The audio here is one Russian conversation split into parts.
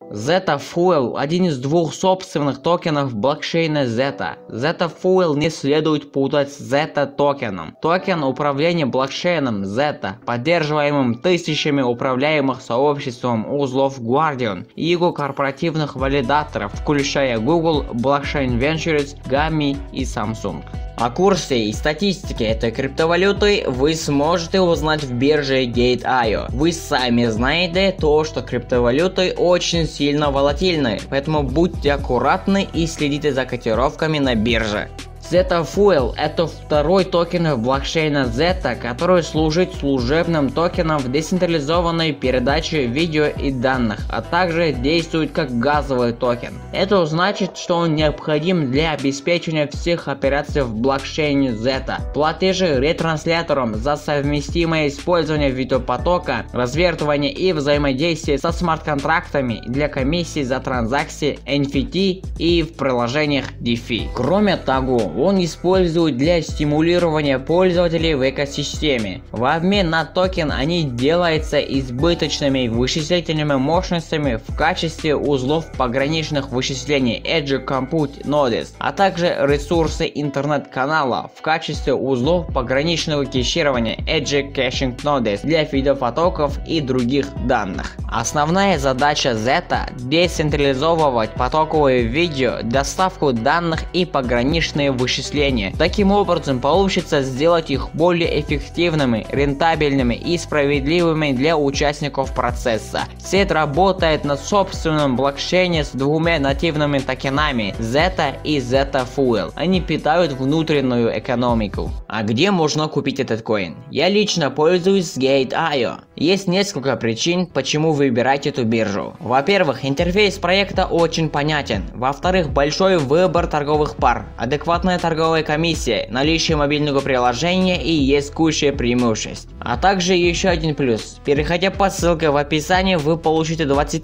Zeta Fuel – один из двух собственных токенов блокчейна Zeta. Zeta Fuel не следует путать с Zeta токеном. Токен управления блокчейном Zeta, поддерживаемым тысячами управляемых сообществом узлов Guardian и его корпоративных валидаторов, включая Google, Blockchain Ventures, Gami и Samsung. О курсе и статистике этой криптовалюты вы сможете узнать в бирже Gate.io. Вы сами знаете то, что криптовалюты очень сильно волатильны, поэтому будьте аккуратны и следите за котировками на бирже. Zeta Fuel – это второй токен блокчейна Zeta, который служит служебным токеном в децентрализованной передаче видео и данных, а также действует как газовый токен. Это значит, что он необходим для обеспечения всех операций в блокчейне Zeta. Платежи ретрансляторам за совместимое использование видеопотока, развертывание и взаимодействие со смарт-контрактами для комиссий за транзакции NFT и в приложениях DeFi. Кроме того, он использует для стимулирования пользователей в экосистеме. В обмен на токен они делаются избыточными вычислительными мощностями в качестве узлов пограничных вычислений Edge Compute Nodes, а также ресурсы интернет-канала в качестве узлов пограничного кэширования Edge Caching Nodes для видеопотоков и других данных. Основная задача Zeta – децентрализовывать потоковые видео, доставку данных и пограничные вычисления. Таким образом, получится сделать их более эффективными, рентабельными и справедливыми для участников процесса. Сеть работает на собственном блокчейне с двумя нативными токенами Zeta и Zeta Fuel. Они питают внутреннюю экономику. А где можно купить этот коин? Я лично пользуюсь Gate.io. Есть несколько причин, почему выбирать эту биржу. Во-первых, интерфейс проекта очень понятен. Во-вторых, большой выбор торговых пар, адекватная торговая комиссия, наличие мобильного приложения и есть куча преимуществ. А также еще один плюс. Переходя по ссылке в описании, вы получите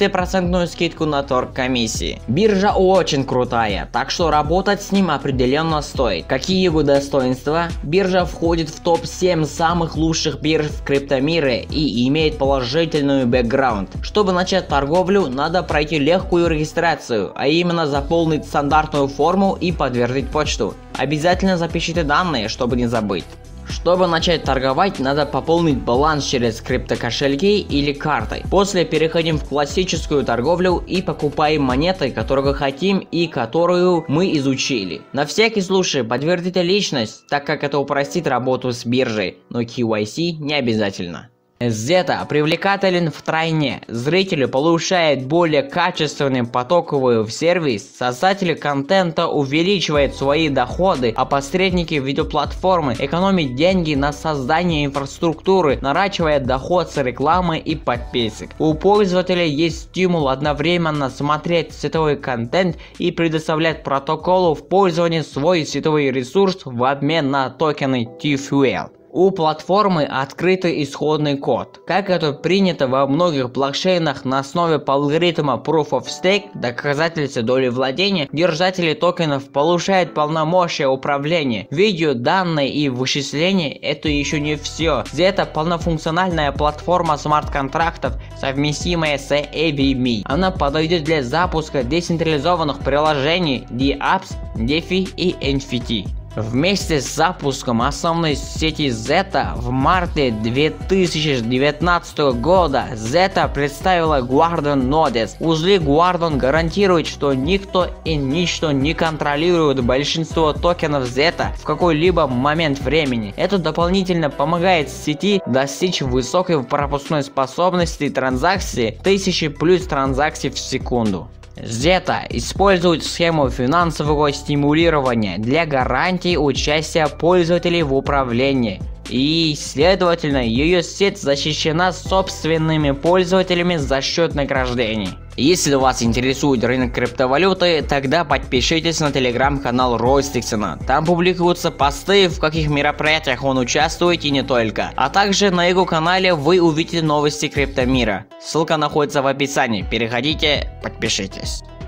20% скидку на торг комиссии. Биржа очень крутая, так что работать с ним определенно стоит. Какие его достоинства? Биржа входит в топ-7 самых лучших бирж в криптомире и имеет положительную бэкграунд. Чтобы начать торговлю, надо пройти легкую регистрацию, а именно заполнить стандартную форму и подтвердить почту. Обязательно запишите данные, чтобы не забыть. Чтобы начать торговать, надо пополнить баланс через криптокошельки или картой. После переходим в классическую торговлю и покупаем монеты, которые хотим и которую мы изучили. На всякий случай подтвердите личность, так как это упростит работу с биржей, но KYC не обязательно. Zeta привлекателен втройне. Зрители получают более качественный потоковый сервис, создатели контента увеличивают свои доходы, а посредники видеоплатформы экономят деньги на создание инфраструктуры, наращивая доход с рекламы и подписок. У пользователя есть стимул одновременно смотреть сетевой контент и предоставлять протоколу в пользование свой сетевой ресурс в обмен на токены T-Fuel. У платформы открытый исходный код. Как это принято во многих блокчейнах на основе алгоритма Proof of Stake, доказательства доли владения, держатели токенов получают полномочия управления. Видео, данные и вычисления – это еще не все. Zeta полнофункциональная платформа смарт-контрактов, совместимая с AVM. Она подойдет для запуска децентрализованных приложений DApps, DeFi и NFT. Вместе с запуском основной сети Zeta в марте 2019 года Zeta представила Guardian Nodes. Узлы Guardian гарантируют, что никто и ничто не контролирует большинство токенов Zeta в какой-либо момент времени. Это дополнительно помогает сети достичь высокой пропускной способности транзакции 1000+ транзакций в секунду. Zeta использует схему финансового стимулирования для гарантии участия пользователей в управлении. И, следовательно, ее сеть защищена собственными пользователями за счет награждений. Если вас интересует рынок криптовалюты, тогда подпишитесь на телеграм-канал Ростиксона. Там публикуются посты, в каких мероприятиях он участвует и не только. А также на его канале вы увидите новости криптомира. Ссылка находится в описании. Переходите, подпишитесь.